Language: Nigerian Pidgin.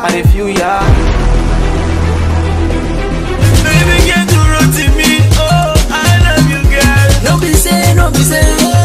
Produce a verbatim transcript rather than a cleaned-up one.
I dey feel ya. Baby, get to run to me. Oh, I love you, girl. No be say, no be say.